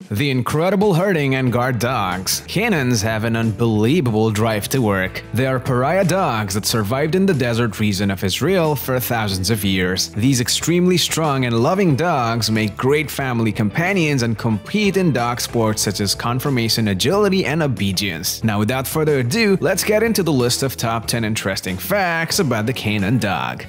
The incredible herding and guard dogs. Canaans have an unbelievable drive to work. They are pariah dogs that survived in the desert region of Israel for thousands of years. These extremely strong and loving dogs make great family companions and compete in dog sports such as conformation, agility, and obedience. Now without further ado, let's get into the list of top 10 interesting facts about the Canaan dog.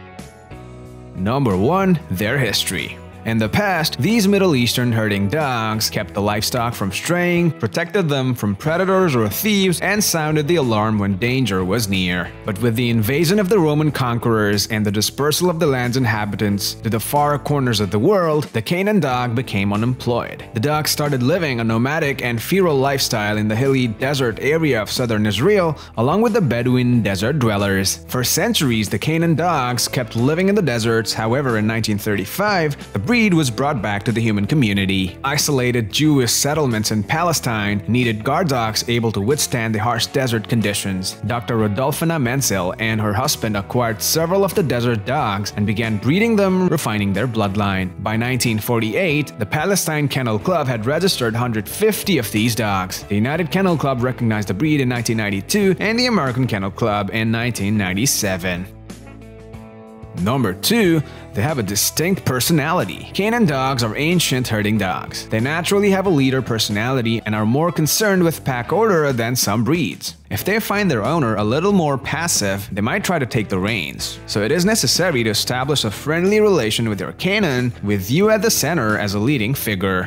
Number 1. Their history. In the past, these Middle Eastern herding dogs kept the livestock from straying, protected them from predators or thieves, and sounded the alarm when danger was near. But with the invasion of the Roman conquerors and the dispersal of the land's inhabitants to the far corners of the world, the Canaan dog became unemployed. The dog started living a nomadic and feral lifestyle in the hilly desert area of southern Israel, along with the Bedouin desert dwellers. For centuries, the Canaan dogs kept living in the deserts. However, in 1935, the breed was brought back to the human community. Isolated Jewish settlements in Palestine needed guard dogs able to withstand the harsh desert conditions. Dr. Rodolfina Menzel and her husband acquired several of the desert dogs and began breeding them, refining their bloodline. By 1948, the Palestine Kennel Club had registered 150 of these dogs. The United Kennel Club recognized the breed in 1992 and the American Kennel Club in 1997. Number 2. They have a distinct personality. Canaan dogs are ancient herding dogs. They naturally have a leader personality and are more concerned with pack order than some breeds. If they find their owner a little more passive, they might try to take the reins. So it is necessary to establish a friendly relation with your Canaan, with you at the center as a leading figure.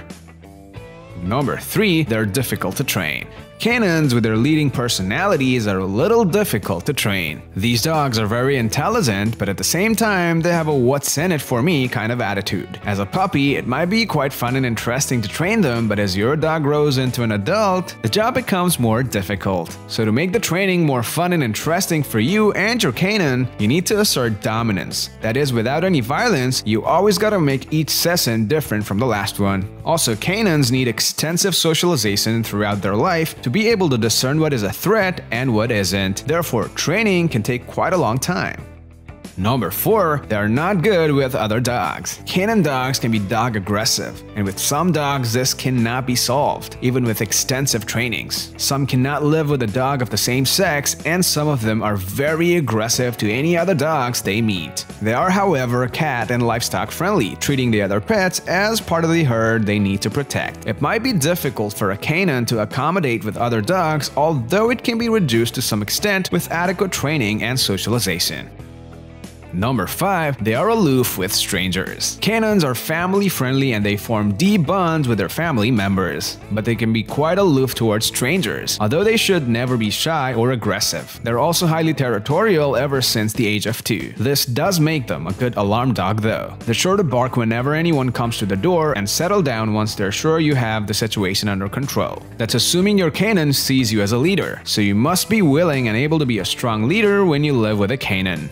Number 3. They're difficult to train. Canaans with their leading personalities are a little difficult to train. These dogs are very intelligent, but at the same time, they have a what's in it for me kind of attitude. As a puppy, it might be quite fun and interesting to train them, but as your dog grows into an adult, the job becomes more difficult. So to make the training more fun and interesting for you and your Canaan, you need to assert dominance. That is, without any violence, you always gotta make each session different from the last one. Also, Canaans need extensive socialization throughout their life to be able to discern what is a threat and what isn't. Therefore, training can take quite a long time. Number 4. They are not good with other dogs. Canaan dogs can be dog aggressive, and with some dogs this cannot be solved, even with extensive trainings. Some cannot live with a dog of the same sex, and some of them are very aggressive to any other dogs they meet. They are, however, cat and livestock friendly, treating the other pets as part of the herd they need to protect. It might be difficult for a Canaan to accommodate with other dogs, although it can be reduced to some extent with adequate training and socialization. Number 5. They are aloof with strangers. Canaans are family-friendly and they form deep bonds with their family members. But they can be quite aloof towards strangers, although they should never be shy or aggressive. They're also highly territorial ever since the age of 2. This does make them a good alarm dog though. They're sure to bark whenever anyone comes to the door and settle down once they're sure you have the situation under control. That's assuming your Canaan sees you as a leader, so you must be willing and able to be a strong leader when you live with a Canaan.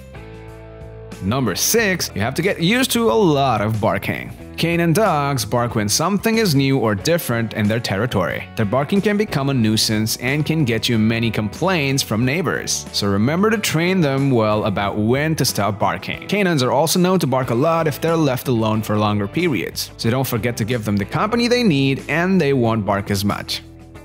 Number 6. You have to get used to a lot of barking. Canaan dogs bark when something is new or different in their territory. Their barking can become a nuisance and can get you many complaints from neighbors. So remember to train them well about when to stop barking. Canaans are also known to bark a lot if they're left alone for longer periods. So don't forget to give them the company they need and they won't bark as much.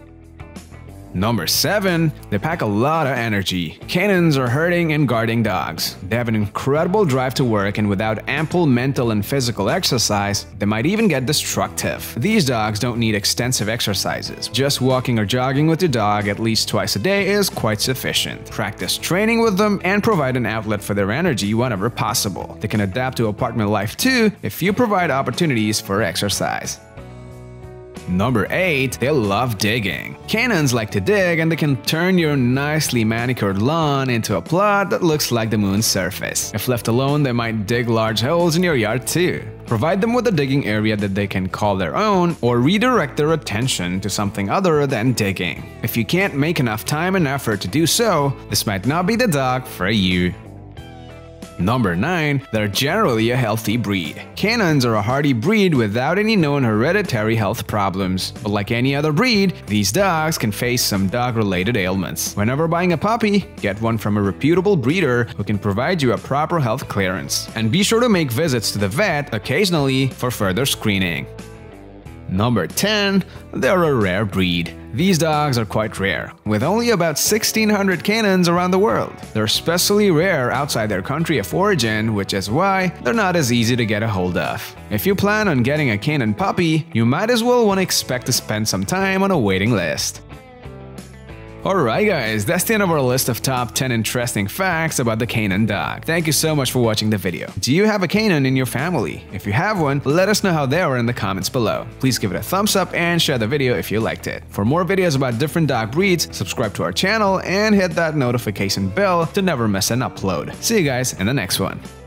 Number 7. They pack a lot of energy. Canaans are herding and guarding dogs. They have an incredible drive to work, and without ample mental and physical exercise, they might even get destructive. These dogs don't need extensive exercises. Just walking or jogging with your dog at least twice a day is quite sufficient. Practice training with them and provide an outlet for their energy whenever possible. They can adapt to apartment life too if you provide opportunities for exercise. Number 8. They love digging. Canaans like to dig and they can turn your nicely manicured lawn into a plot that looks like the moon's surface. If left alone, they might dig large holes in your yard too. Provide them with a digging area that they can call their own or redirect their attention to something other than digging. If you can't make enough time and effort to do so, this might not be the dog for you. Number 9. They're generally a healthy breed. Canaans are a hardy breed without any known hereditary health problems. But like any other breed, these dogs can face some dog-related ailments. Whenever buying a puppy, get one from a reputable breeder who can provide you a proper health clearance. And be sure to make visits to the vet occasionally for further screening. Number 10. They're a rare breed. These dogs are quite rare, with only about 1,600 Canaans around the world. They're especially rare outside their country of origin, which is why they're not as easy to get a hold of. If you plan on getting a Canaan puppy, you might as well want to expect to spend some time on a waiting list. Alright guys, that's the end of our list of top 10 interesting facts about the Canaan dog. Thank you so much for watching the video. Do you have a Canaan in your family? If you have one, let us know how they are in the comments below. Please give it a thumbs up and share the video if you liked it. For more videos about different dog breeds, subscribe to our channel and hit that notification bell to never miss an upload. See you guys in the next one.